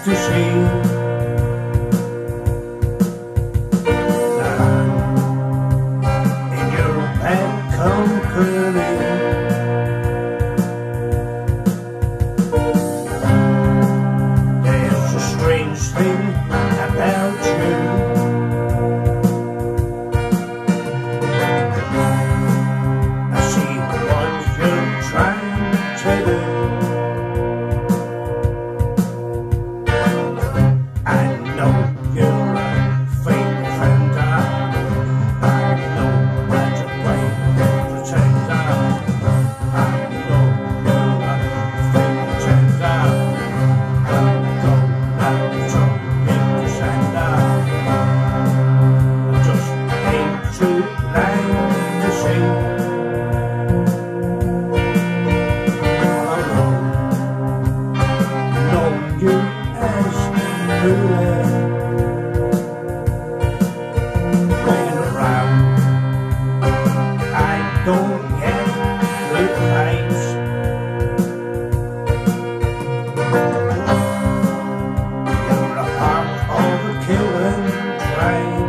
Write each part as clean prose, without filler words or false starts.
to see that I'm in your bad company. There's a strange thing about you. I see what you're trying to do. I know you're a fake befriender. I know that you're playing pretender. I know you're a fake pretender. I'm gonna try to send out. I just ain't too late to see. You as playing around, I don't get the pipes. You're a part of the killing train.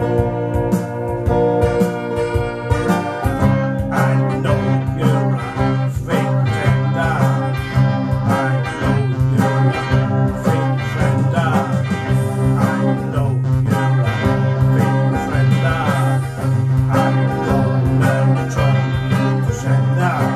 I know you're a fake tender. I know you're a fake befriender. I know you're a fake befriender. I'm gonna try to send out.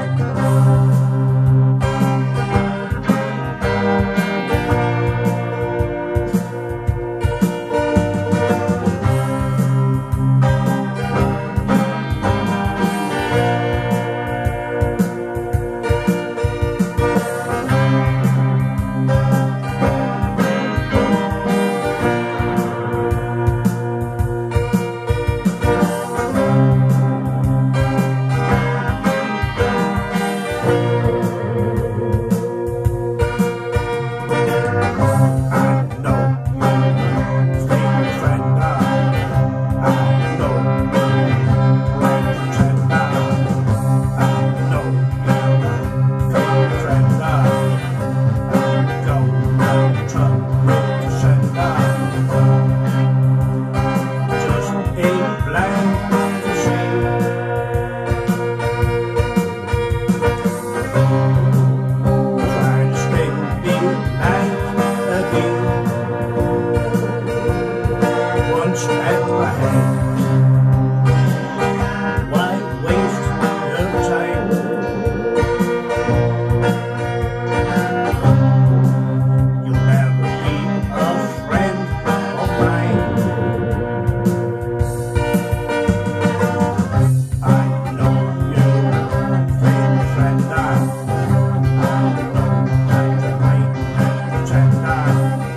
At my head, why waste your time? You'll never be a friend of mine. I know you're a fake befriender. I know that you might pretend.